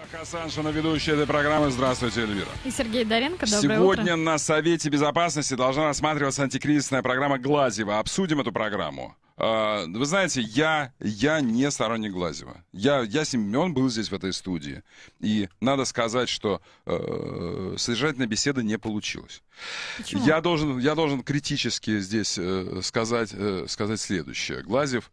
Хасаншина, ведущая этой программы. Здравствуйте, Эльвира. И Сергей Доренко, доброе Сегодня утро. на Совете Безопасности должна рассматриваться антикризисная программа Глазьева. Обсудим эту программу. Вы знаете, я не сторонник Глазьева. Он был здесь, в этой студии. И надо сказать, что содержательная беседа не получилась. Почему? Я должен критически здесь сказать следующее. Глазьев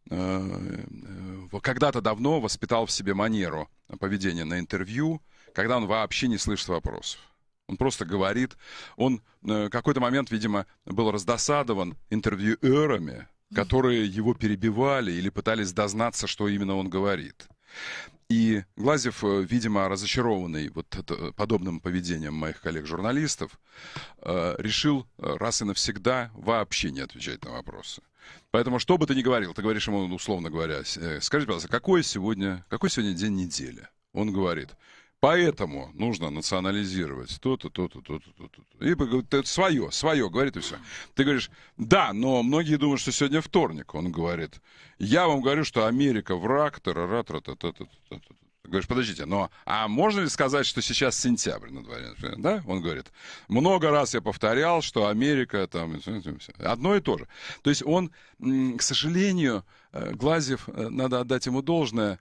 когда-то давно воспитал в себе манеру поведения на интервью, когда он вообще не слышит вопросов. Он просто говорит. Он в какой-то момент, видимо, был раздосадован интервьюерами, которые его перебивали или пытались дознаться, что именно он говорит. И Глазьев, видимо, разочарованный подобным поведением моих коллег-журналистов, решил раз и навсегда вообще не отвечать на вопросы. Поэтому, что бы ты ни говорил, ты говоришь ему, условно говоря, скажи, пожалуйста, какой сегодня день недели? Он говорит, поэтому нужно национализировать то-то, то-то, то-то, то-то. И свое, говорит, и все. Ты говоришь, да, но многие думают, что сегодня вторник. Он говорит, я вам говорю, что Америка враг, та-та-та-та-та-та-та. Ты говоришь, подождите, а можно ли сказать, что сейчас сентябрь на дворе? Да? Он говорит, много раз я повторял, что Америка там... Одно и то же. То есть он, к сожалению, Глазьев, надо отдать ему должное,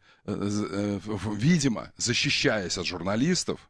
видимо, защищаясь от журналистов,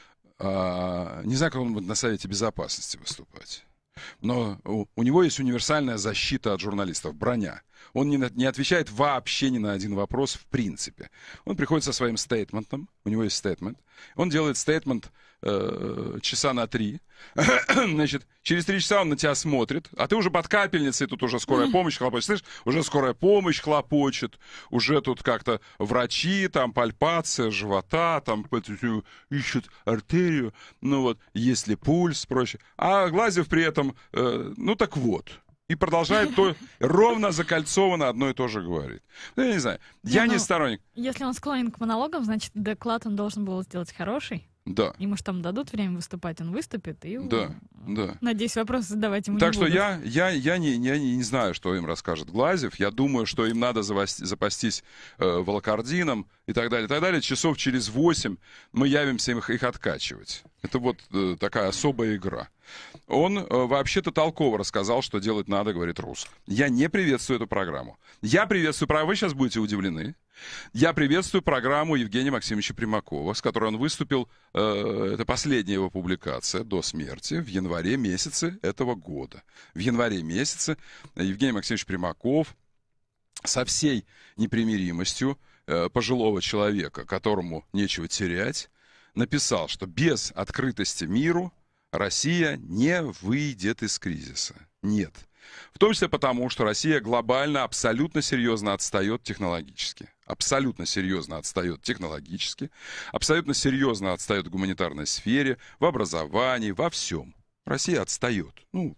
не знаю, как он будет на Совете Безопасности выступать. Но у него есть универсальная защита от журналистов, броня. Он не отвечает вообще ни на один вопрос в принципе. Он приходит со своим стейтментом, у него есть стейтмент. Он делает стейтмент часа на 3. Значит, через 3 часа он на тебя смотрит, а ты уже под капельницей, тут уже скорая помощь хлопочет. Слышишь, уже скорая помощь хлопочет, уже тут как-то врачи, там пальпация живота, там ищут артерию, есть ли пульс, прочее. А Глазьев при этом, так вот. И продолжает ровно закольцованно одно и то же говорит. Я не знаю, я не сторонник. Если он склонен к монологам, значит, доклад он должен был сделать хороший. Да. Ему же там дадут время выступать, он выступит. И, да. Надеюсь, вопросы задавать ему так не будут. Так что я не знаю, что им расскажет Глазьев. Я думаю, что им надо запастись волокордином и так далее, и так далее. Часов через 8 мы явимся их откачивать. Это такая особая игра. Он вообще-то толково рассказал, что делать надо, говорит Рус. Я не приветствую эту программу. Я приветствую программу. Вы сейчас будете удивлены. Я приветствую программу Евгения Максимовича Примакова, с которой он выступил. Это последняя его публикация до смерти в январе месяце этого года. В январе месяце Евгений Максимович Примаков со всей непримиримостью пожилого человека, которому нечего терять, написал, что без открытости миру Россия не выйдет из кризиса. Нет. В том числе потому, что Россия глобально абсолютно серьезно отстает технологически. Абсолютно серьезно отстает технологически. Абсолютно серьезно отстает в гуманитарной сфере, в образовании, во всем. Россия отстает.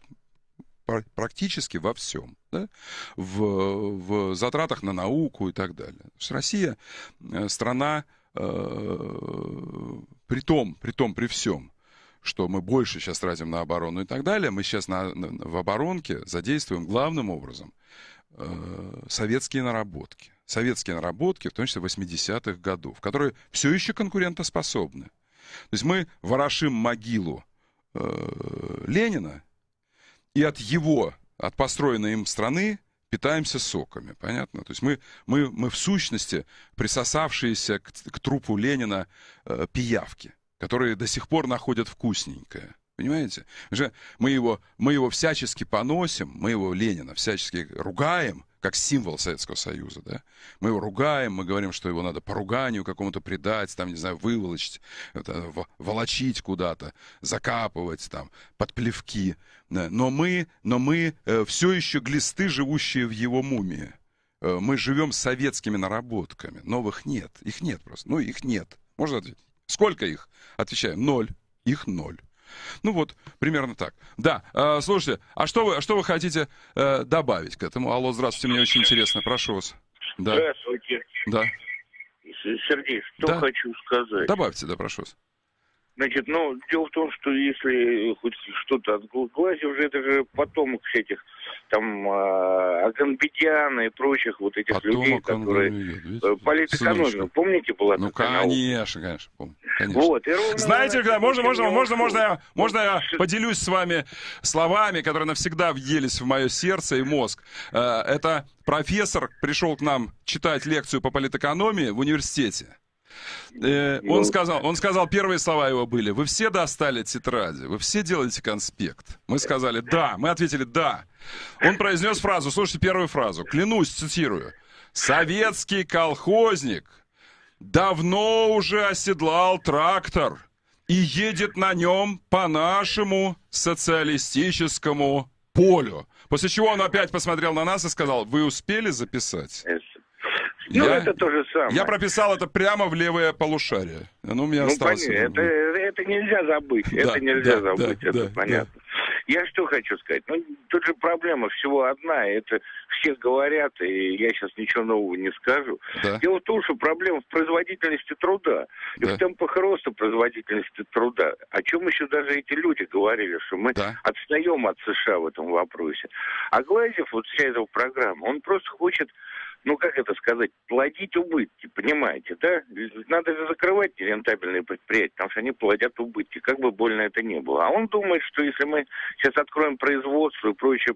Практически во всем. Да? В затратах на науку и так далее. Потому что Россия страна, при всем, что мы больше сейчас тратим на оборону и так далее, мы сейчас в оборонке задействуем главным образом советские наработки. Советские наработки, в том числе 80-х годов, которые все еще конкурентоспособны. То есть мы ворошим могилу Ленина и от построенной им страны питаемся соками, понятно? То есть мы в сущности присосавшиеся к трупу Ленина пиявки, которые до сих пор находят вкусненькое. Понимаете? Мы его всячески поносим, мы его, Ленина, всячески ругаем, как символ Советского Союза, да? Мы его ругаем, мы говорим, что его надо по руганию какому-то предать, там, не знаю, выволочить, волочить куда-то, закапывать, там, под плевки. Но мы все еще глисты, живущие в его мумии. Мы живем советскими наработками. Новых нет. Их нет просто. Их нет. Можно ответить? Сколько их? Отвечаю, 0. Их 0. Примерно так. Да, слушайте, а что вы хотите добавить к этому? Алло, здравствуйте, мне очень интересно, прошу вас. Да. Здравствуйте. Да. Сергей, что хочу сказать. Добавьте, да, прошу вас. Значит, ну, дело в том, что если хоть что-то от Глазьев же, это же потомок этих, там, Аганбетяна и прочих вот этих Потомок людей, которые... Политэкономию, помните, была ну, такая наука? конечно, помню. Конечно. Вот, и ровно знаете, можно я поделюсь с вами словами, которые навсегда въелись в мое сердце и мозг. Это профессор пришел к нам читать лекцию по политэкономии в университете. Он сказал, первые слова его были: вы все достали тетради, вы все делаете конспект. Мы сказали да, мы ответили да. Он произнес фразу, слушайте первую фразу, клянусь, цитирую: советский колхозник давно уже оседлал трактор и едет на нем по нашему социалистическому полю. После чего он опять посмотрел на нас и сказал: вы успели записать? Ну, это то же самое. Я прописал это прямо в левое полушарие. Оно у меня осталось. Понятно, это нельзя забыть. Да, это нельзя забыть, да, это понятно. Да. Я что хочу сказать. Ну, тут же проблема всего одна. Это все говорят, и я сейчас ничего нового не скажу. Да. Дело в том, что проблема в производительности труда. И в темпах роста производительности труда. О чем еще даже эти люди говорили, что мы отстаем от США в этом вопросе. А Глазьев, вот вся эта программа, он просто хочет, ну, как это сказать, плодить убытки, понимаете, да? Надо же закрывать рентабельные предприятия, потому что они плодят убытки, как бы больно это ни было. А он думает, что если мы сейчас откроем производство и прочее,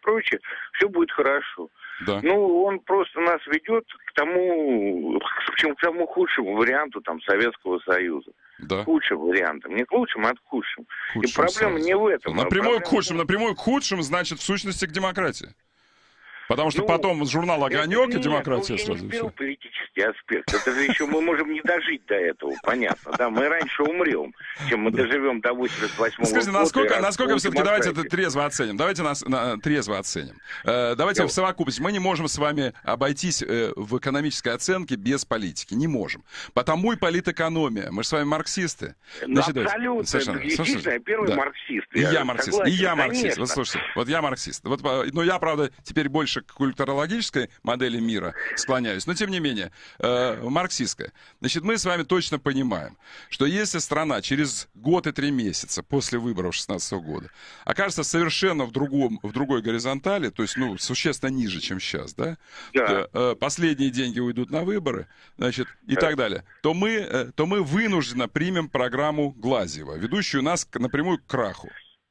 все будет хорошо. Да. Ну, он просто нас ведет к тому худшему варианту там Советского Союза. Да. Худшим вариантом. Не к лучшему, а к худшему. И проблема не в этом. Напрямую к худшим, значит, в сущности, к демократии. Потому что потом журнал «Огонек» и «Демократия» сразу. Я не беру политический аспект. Это же еще мы можем не дожить до этого, понятно. Да, мы раньше умрем, чем мы доживем до 88-го года. Скажите, насколько все-таки, давайте это трезво оценим. Давайте нас трезво оценим. Давайте в совокупности. Мы не можем с вами обойтись в экономической оценке без политики. Не можем. Потому и политэкономия. Мы же с вами марксисты. Значит, абсолютно. Действительно, я первый марксист. И я марксист. Вот слушайте, вот я марксист. Но я, правда, теперь больше к культурологической модели мира склоняюсь, но тем не менее марксистская. Значит, мы с вами точно понимаем, что если страна через год и 3 месяца после выборов 2016 года окажется совершенно в другой горизонтали, то есть, ну, существенно ниже, чем сейчас, да? Последние деньги уйдут на выборы, значит, и так далее, то мы вынужденно примем программу Глазьева, ведущую нас напрямую к краху.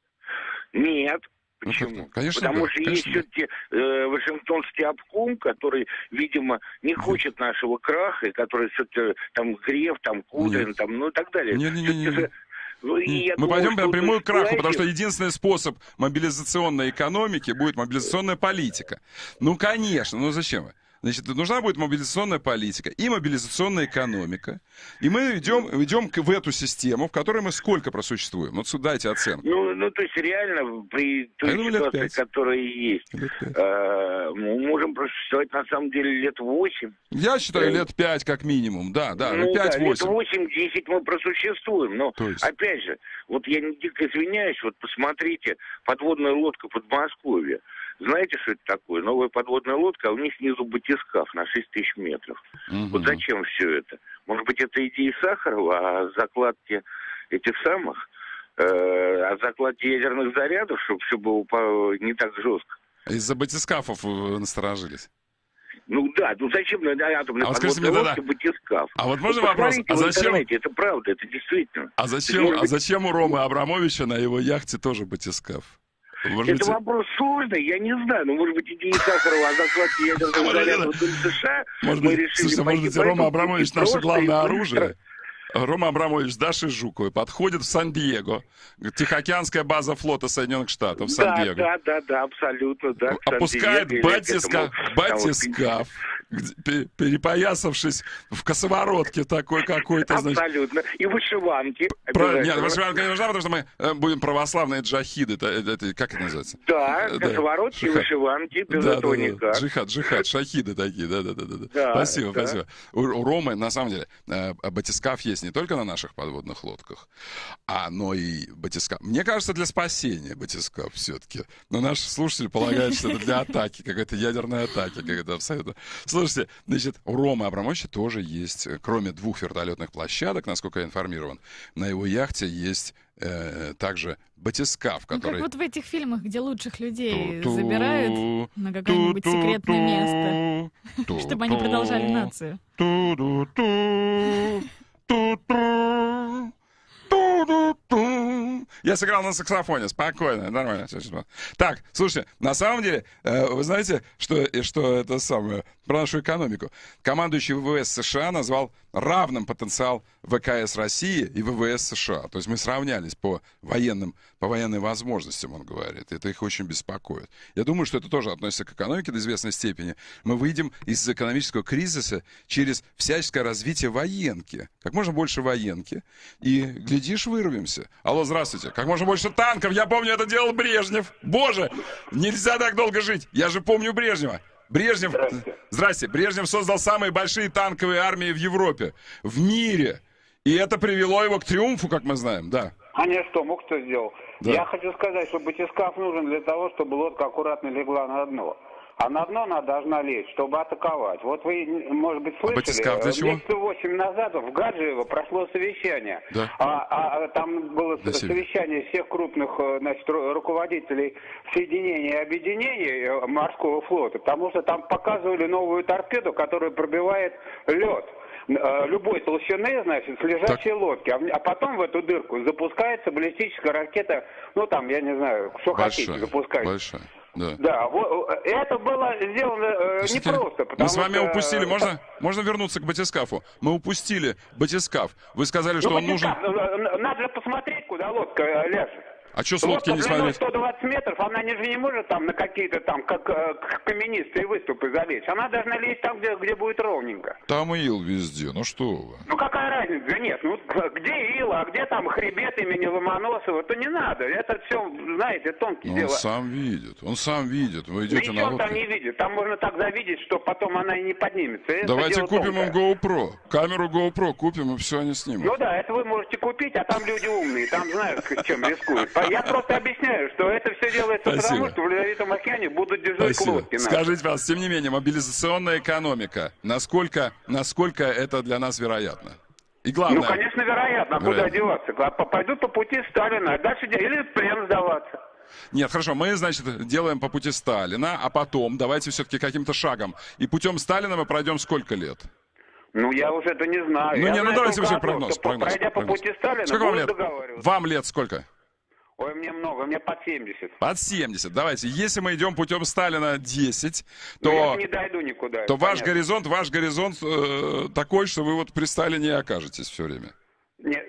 Нет. Почему? Конечно, потому что есть все-таки Вашингтонский обком, который, видимо, не хочет нашего краха, и который все-таки там Греф, там Кудрин, там, ну и так далее. Мы пойдем напрямую к краху, потому что единственный способ мобилизационной экономики будет мобилизационная политика. Ну, конечно, ну зачем вы? Значит, нужна будет мобилизационная политика и мобилизационная экономика. И мы идем в эту систему, в которой мы сколько просуществуем? Вот дайте оценку. Ну, то есть реально при той ситуации, которая есть, мы можем просуществовать на самом деле лет 8. Я считаю, лет 5 как минимум, да, 5-8. Лет 8-10 мы просуществуем. Но, опять же, вот я дико извиняюсь, вот посмотрите, подводная лодка Подмосковья. Знаете, что это такое? Новая подводная лодка, а у них снизу батискаф на 6 тысяч метров. Вот зачем все это? Может быть, это идея Сахарова о закладке этих самых, о закладке ядерных зарядов, чтобы все было не так жестко? Из-за батискафов насторожились. Ну да, ну зачем на атомной подводной лодке батискаф? А вот можно вопрос? А зачем? Это правда, это действительно. А зачем у Ромы Абрамовича на его яхте тоже батискаф? Это вопрос сложный, я не знаю. Ну, может быть, идея Сахарова о закладке ядерных зарядов в США мы решили... Слушайте, может быть, Рома Абрамович наше главное оружие? Рома Абрамович с Дашей Жуковой подходит в Сан-Диего, Тихоокеанская база флота Соединенных Штатов в Сан-Диего. Да, абсолютно, да. Опускает батискаф, перепоясавшись в косоворотке такой какой-то, значит. Абсолютно. И вышиванки. Нет, вышиванка не нужна, потому что мы будем православные джахиды. Это как это называется? Да, косоворотки, вышиванки, без этого никак. Джихад, шахиды такие, да. Спасибо. У Ромы, на самом деле, батискаф есть не только на наших подводных лодках, но и батискаф. Мне кажется, для спасения батискаф все-таки. Но наш слушатель полагает, что это для атаки, какой-то ядерной атаки, как это абсолютно. Слушайте, значит, у Ромы Абрамовича тоже есть, кроме 2 вертолетных площадок, насколько я информирован, на его яхте есть также батискаф, который... Ну, как вот в этих фильмах, где лучших людей забирают на какое-нибудь секретное место, чтобы они продолжали нацию. Я сыграл на саксофоне, спокойно, нормально. Так, слушайте, на самом деле, вы знаете, что это самое, про нашу экономику. Командующий ВВС США назвал равным потенциал ВКС России и ВВС США. То есть мы сравнялись по военным возможностям, он говорит. Это их очень беспокоит. Я думаю, что это тоже относится к экономике до известной степени. Мы выйдем из экономического кризиса через всяческое развитие военки. Как можно больше военки. И, глядишь, вырвемся. Алло, здравствуйте. Как можно больше танков. Я помню, это делал Брежнев. Боже, нельзя так долго жить. Я же помню Брежнева. Здрасте. Брежнев создал самые большие танковые армии в Европе, в мире. И это привело его к триумфу, как мы знаем, да. А не что, мог кто сделал? Да. Я хочу сказать, что батискаф нужен для того, чтобы лодка аккуратно легла на дно. А на дно она должна лечь, чтобы атаковать. Вот вы, может быть, слышали, месяца 8 назад в Гаджиево прошло совещание. Да. Там было совещание всех крупных, значит, руководителей соединений и объединений морского флота, потому что там показывали новую торпеду, которая пробивает лед любой толщины, значит, с лежачей лодки. А потом в эту дырку запускается баллистическая ракета, ну там, я не знаю, что хотите, запускать. Большая. Да. Да, вот, это было сделано непросто. Мы с вами упустили, можно вернуться к батискафу? Мы упустили батискаф. Вы сказали, что он нужен... Надо посмотреть, куда лодка ляжет. А что с лодки не смотреть? 120 метров, она же не может там на какие-то там, как каменистые выступы залезть. Она должна лезть там, где будет ровненько. Там ил везде, ну что вы. Ну какая разница? Нет, ну где ил, а где там хребет имени Ломоносова, то не надо. Это все, знаете, тонкие дела. Он сам видит. Вы идете на лодку. Он там не видит. Там можно так завидеть, что потом она и не поднимется. Давайте купим им GoPro. Камеру GoPro купим, и все они снимут. Ну да, это вы можете купить, а там люди умные, там знают, с чем рискуют. Я просто объясняю, что это все делается потому, что в Ледовитом океане будут держать лодки. Скажите, пожалуйста, тем не менее, мобилизационная экономика, насколько это для нас вероятно? И главное... Ну, конечно, вероятно. Куда деваться? Пойдут по пути Сталина, а дальше или в плен сдаваться. Нет, хорошо, мы, значит, делаем по пути Сталина, а потом давайте все-таки каким-то шагом. И путем Сталина мы пройдем сколько лет? Ну, я уже это не знаю. Ну, давайте уже прогноз. Пройдя по пути Сталина, сколько вам лет? Вам лет сколько? Ой, мне много, мне под 70. Под 70. Давайте, если мы идем путем Сталина 10, то... Я не дойду никуда. То ваш горизонт такой, что вы вот при Сталине окажетесь все время. Нет,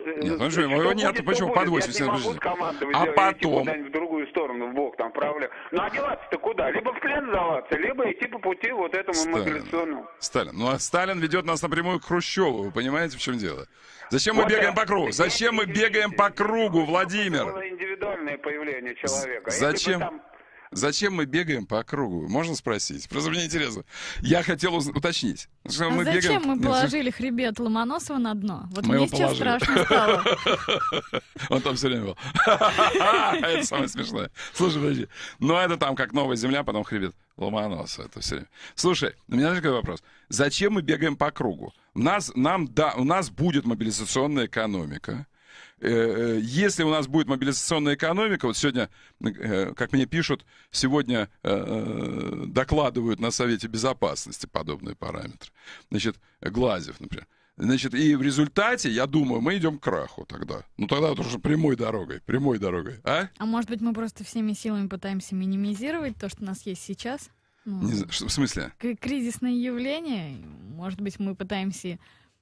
почему под 80? Я не могу командовать, а потом... в другую сторону, в бок там правлю. Ну, а деваться-то куда? Либо в плен сдаваться, либо идти по пути вот этому мобилизационному. Сталин. Ну, а Сталин ведет нас напрямую к Хрущеву, вы понимаете, в чем дело? Зачем мы бегаем по кругу? Зачем мы бегаем по кругу, Владимир? Это было индивидуальное появление человека. Зачем мы бегаем по кругу? Можно спросить? Просто мне интересно. Я хотел уточнить. Зачем мы положили хребет Ломоносова на дно? Вот мне сейчас страшно стало. Он там все время был. Это самое смешное. Слушай, подожди. Ну, это там как новая земля, потом хребет Ломоносова. Это все время. Слушай, у меня такой вопрос. Зачем мы бегаем по кругу? У нас будет мобилизационная экономика. Если у нас будет мобилизационная экономика, вот сегодня, как мне пишут, сегодня докладывают на Совете Безопасности подобные параметры. Значит, Глазев, например. Значит, и в результате, я думаю, мы идем к краху тогда. Ну, тогда тоже прямой дорогой. А может быть, мы просто всеми силами пытаемся минимизировать то, что у нас есть сейчас? В смысле? Кризисное явление. Может быть, мы пытаемся...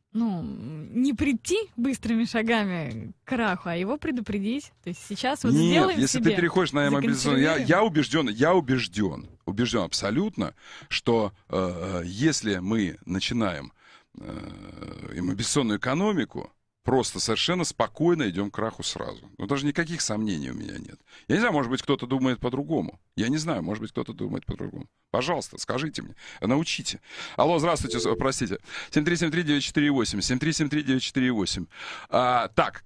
не прийти быстрыми шагами к краху, а его предупредить. То есть сейчас вот сделаем себе... Нет, если ты переходишь на мобилизацию... Я убежден абсолютно, что если мы начинаем мобилизационную экономику, просто совершенно спокойно идем к краху сразу. Ну, даже никаких сомнений у меня нет. Я не знаю, может быть, кто-то думает по-другому. Пожалуйста, скажите мне, научите. Алло, здравствуйте, простите. 7373948, 7373948. Так,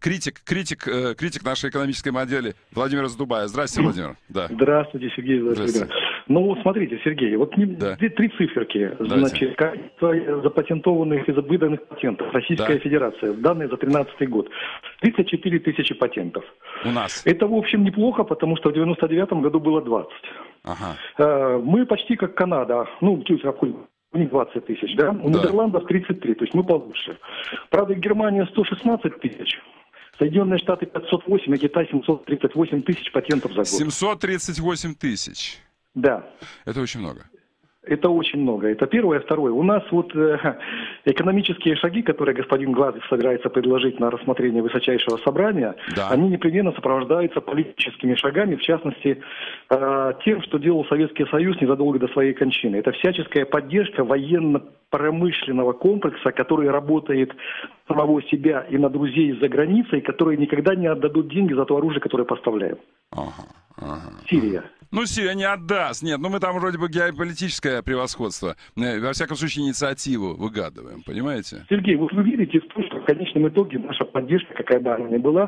критик нашей экономической модели Владимир из Дубая. Здравствуйте, Владимир. Да. Здравствуйте, Сергей Владимирович. Ну, смотрите, Сергей, вот три циферки. Значит, количество запатентованных и выданных патентов. Российская Федерация. Данные за 2013 год. 34 тысячи патентов. У нас. Это, в общем, неплохо, потому что в 99 году было 20. Ага. Мы почти как Канада. Ну, чуть у них 20 тысяч, да? У Нидерландов 33, то есть мы получше. Правда, Германия 116 тысяч. Соединенные Штаты 508, а Китай 738 тысяч патентов за год. 738 тысяч. Да. Это очень много. Это очень много. Это первое. Второе. У нас вот экономические шаги, которые господин Гладзев собирается предложить на рассмотрение высочайшего собрания, они непременно сопровождаются политическими шагами, в частности, тем, что делал Советский Союз незадолго до своей кончины. Это всяческая поддержка военно-промышленного комплекса, который работает на самого себя и на друзей за границей, которые никогда не отдадут деньги за то оружие, которое поставляем. Сирия. Ну, Сирия не отдаст. Нет, ну мы там вроде бы геополитическое превосходство. Во всяком случае, инициативу выгадываем, понимаете? Сергей, вот вы верите в то, что в конечном итоге наша поддержка, какая бы она ни была,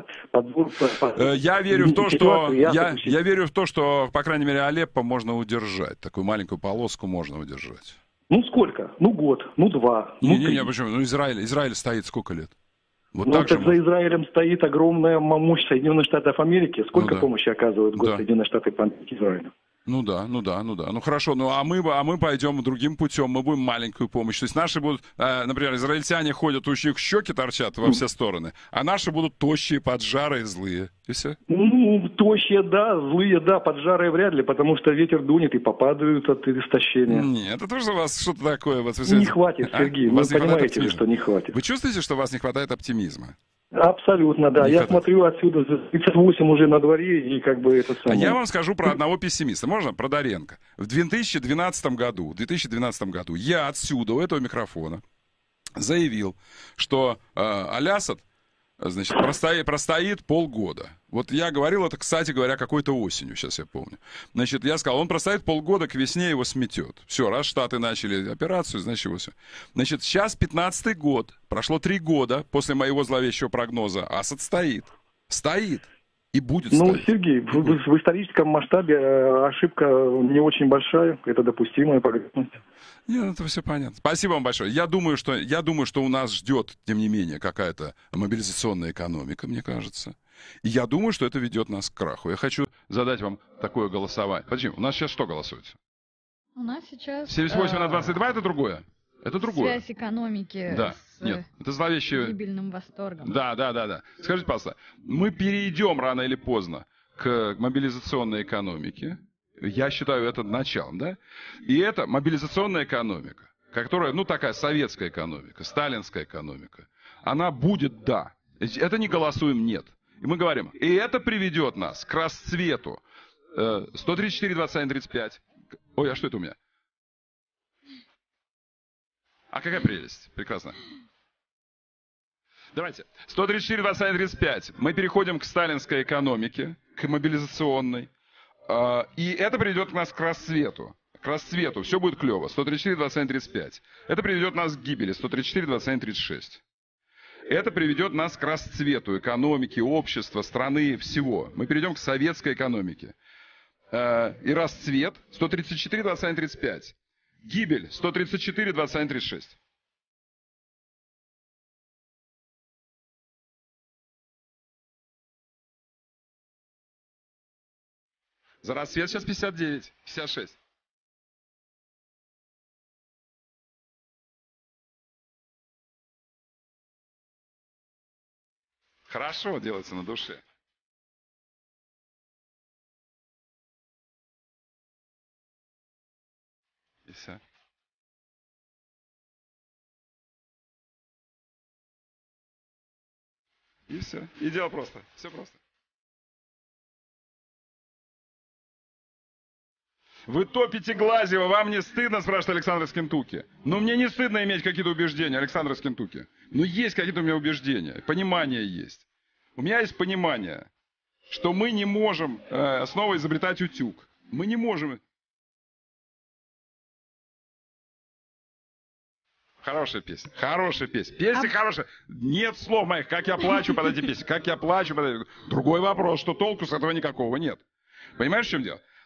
я верю в то, что я верю в то, что, по крайней мере, Алеппо можно удержать. Такую маленькую полоску можно удержать. Ну, сколько? Ну, год, ну, 2, ну, 3. Не, почему? Ну, Израиль стоит сколько лет? Вот так за Израилем стоит огромная мощь Соединенных Штатов Америки. Сколько помощи оказывают Соединенные Штаты по Израилю? Ну да. Ну хорошо, а мы пойдем другим путем, мы будем маленькую помощь. То есть наши будут, например, израильтяне ходят, у них щеки торчат во все стороны, а наши будут тощие, поджарые, злые. И все? Ну, тощие, да, злые, да, поджарые вряд ли, потому что ветер дунет и попадают от истощения. Нет, это тоже у вас что-то такое. Вот, не хватит, Сергей, вы понимаете, что не хватит. Вы чувствуете, что у вас не хватает оптимизма? Абсолютно, да. Я смотрю отсюда, 38 уже на дворе, и как бы это самое... Я вам скажу про одного пессимиста. Можно? Про Доренко. В 2012 году я отсюда, у этого микрофона, заявил, что Алясад, значит, простоит полгода. Вот я говорил это, кстати говоря, какой-то осенью, сейчас я помню. Значит, я сказал, он простоит полгода, к весне его сметет. Все, раз Штаты начали операцию, значит, его все. Значит, сейчас 15-й год, прошло 3 года после моего зловещего прогноза, Асад стоит. Стоит. И будет стоять. Ну, Сергей, в историческом масштабе ошибка не очень большая, это допустимая погрешность. Нет, это все понятно. Спасибо вам большое. Я думаю, что у нас ждет, тем не менее, какая-то мобилизационная экономика, мне кажется. И я думаю, что это ведет нас к краху. Я хочу задать вам такое голосование. Подожди, у нас сейчас что голосуется? У нас сейчас... 78 на 22 это другое? Это другое. Связь экономики это зловещее... гибельным восторгом. Да. Скажите, пожалуйста, мы перейдем рано или поздно к мобилизационной экономике. Я считаю это началом, да? И это мобилизационная экономика, которая, такая советская экономика, сталинская экономика. Она будет, да. Это не голосуем, нет. И мы говорим, и это приведет нас к расцвету. 134, 21, 35. Ой, а что это у меня? А какая прелесть. Прекрасно. Давайте. 134, 21, 35. Мы переходим к сталинской экономике, к мобилизационной. И это приведет нас к расцвету. К расцвету. Все будет клево. 134, 21, 35. Это приведет нас к гибели. 134, 21, 36. Это приведет нас к расцвету экономики, общества, страны, всего. Мы перейдем к советской экономике. И расцвет 134, 21, 35. Гибель 134, 21, 36. За расцвет сейчас 59, 56. Хорошо делается на душе. И все. И все. И дело просто. Все просто. Вы топите Глазьева, вам не стыдно, спрашивает Александр Скинтуки. Но мне не стыдно иметь какие-то убеждения, Александр Скинтуки. Но есть какие-то у меня убеждения, понимание есть. У меня есть понимание, что мы не можем снова изобретать утюг. Мы не можем. Хорошая песня, хорошая песня. Песня хорошая. Нет слов моих, как я плачу под эти песни, как я плачу под эти... Другой вопрос, что толку с этого никакого нет. Понимаешь, в чем дело?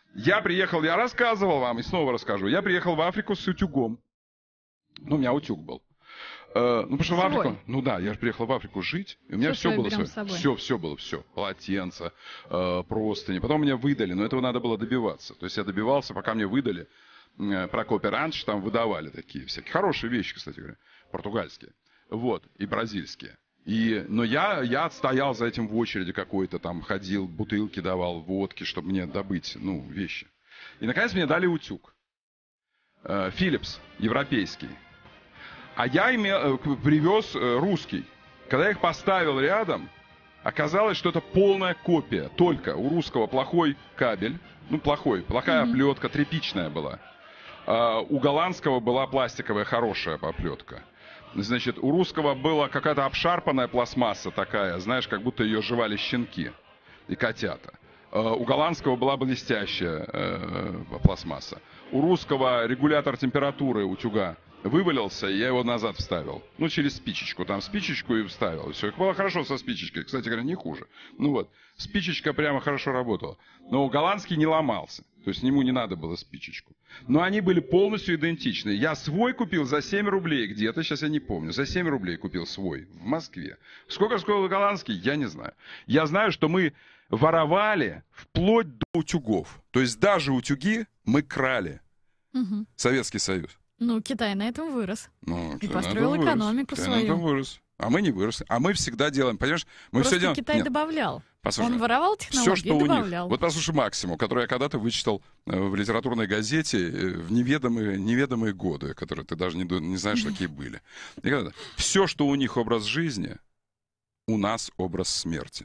Я приехал, я рассказывал вам, и снова расскажу. Я приехал в Африку с утюгом. Ну, у меня утюг был. Ну, потому что в Африку... Ну да, я же приехал в Африку жить, и у меня все было свое. Все было, все. Полотенца, простыни. Потом меня выдали, но этого надо было добиваться. То есть я добивался, пока мне выдали. Прокопий раньше там выдавали такие всякие. Хорошие вещи, кстати говоря. Португальские. Вот. И бразильские. Но я отстоял за этим в очереди какой-то, там ходил, бутылки давал, водки, чтобы мне добыть, ну, вещи. И, наконец, мне дали утюг. Philips, европейский. А я привез русский. Когда я их поставил рядом, оказалось, что это полная копия. Только у русского плохой кабель, ну, плохая оплетка, тряпичная была. У голландского была пластиковая хорошая оплетка. Значит, у русского была какая-то обшарпанная пластмасса такая, знаешь, как будто ее жевали щенки и котята. У голландского была блестящая пластмасса. У русского регулятор температуры утюга вывалился, и я его назад вставил. Ну, через спичечку. Там спичечку и вставил. Все, было хорошо со спичечкой. Кстати говоря, не хуже. Ну вот, спичечка прямо хорошо работала. Но голландский не ломался. То есть ему не надо было спичечку. Но они были полностью идентичны. Я свой купил за 7 рублей где-то, сейчас я не помню. За 7 рублей купил свой в Москве. Сколько стоил голландский, я не знаю. Я знаю, что мы воровали вплоть до утюгов. То есть даже утюги мы крали. Угу. Советский Союз. Ну, Китай на этом вырос. И построил экономику свою. На этом вырос. А мы не выросли. А мы всегда делаем, понимаешь? Мы просто все делаем... Китай добавлял. Послушай, он воровал технологии, все, что и добавлял. Вот послушай Максиму, который я когда-то вычитал в литературной газете в неведомые годы, которые ты даже не знаешь, какие были. Все, что у них образ жизни, у нас образ смерти.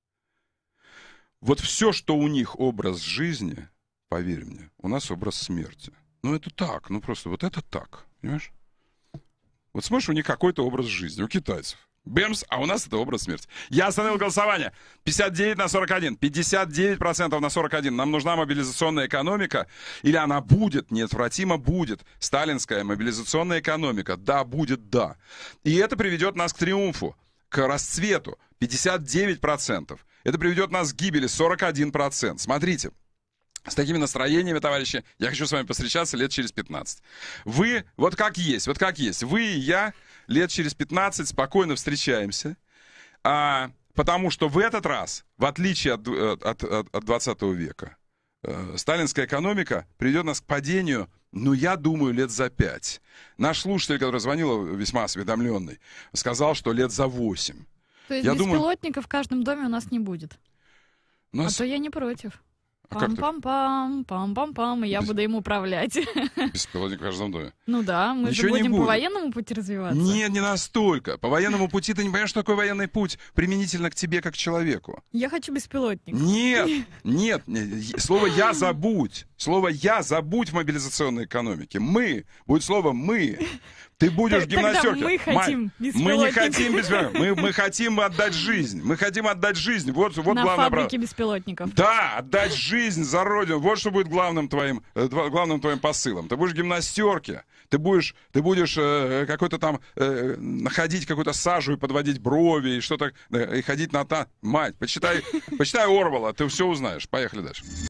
Вот все, что у них образ жизни, поверь мне, у нас образ смерти. Ну, это так, ну просто вот это так, понимаешь? Вот смотришь, у них какой-то образ жизни, у китайцев. Бэмс, а у нас это образ смерти. Я остановил голосование. 59/41. 59%/41. Нам нужна мобилизационная экономика, или она будет, неотвратимо будет. Сталинская мобилизационная экономика. Да, будет, да. И это приведет нас к триумфу, к расцвету. 59%. Это приведет нас к гибели. 41%. Смотрите. С такими настроениями, товарищи, я хочу с вами повстречаться лет через 15. Вы, вот как есть, вы и я лет через 15 спокойно встречаемся, потому что в этот раз, в отличие от 20 века, сталинская экономика приведет нас к падению, ну, я думаю, лет за 5. Наш слушатель, который звонил, весьма осведомленный, сказал, что лет за 8. То есть беспилотников в каждом доме у нас не будет? А то я не против. Пам-пам-пам, пам-пам-пам, и я буду им управлять. Беспилотник в каждом доме. Ну да, мы же будем по военному пути развиваться. Нет, не настолько. По военному пути ты не понимаешь, что такое военный путь применительно к тебе как к человеку. Я хочу беспилотник. Нет. Слово «я» забудь. Слово «я» забудь в мобилизационной экономике. «Мы». Будет слово «мы». Ты будешь гимнастеркой. Мы хотим беспилотник. Мы не хотим беспилотник. Мы хотим отдать жизнь. Мы хотим отдать жизнь. Вот на фабрике беспилотников. Да, отдать жизнь за родину. Вот что будет главным твоим посылом. Ты будешь в гимнастерке. Ты будешь какой-то там находить какую-то сажу и подводить брови и что-то и ходить на та. Мать, почитай Орвелла, ты все узнаешь. Поехали дальше.